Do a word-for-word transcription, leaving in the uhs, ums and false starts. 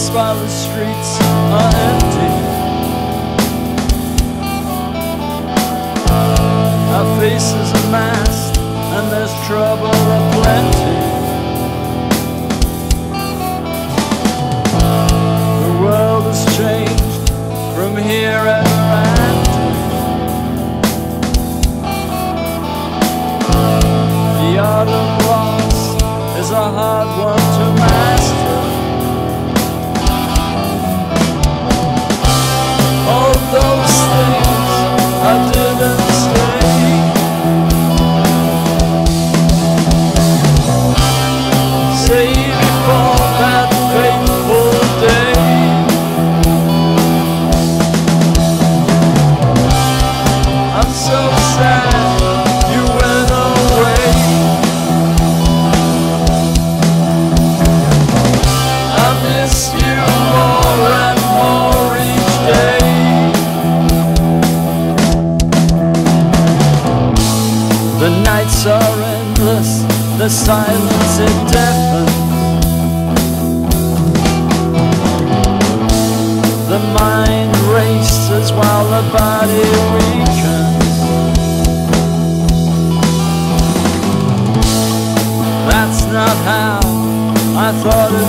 days while the streets are empty. Our faces are masked and there's trouble aplenty. The world has changed from here ever after. The art of loss is a hard one to master. All those things I didn't say, say before that fateful day. I'm so sad you went away. I miss you more and more each day. The nights are endless, the silence it deafens. The mind races while the body weakens. That's not how I thought it